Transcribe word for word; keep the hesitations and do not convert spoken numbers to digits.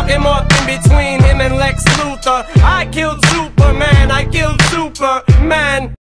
Came up in between him and Lex Luthor. I killed Superman, I killed Superman.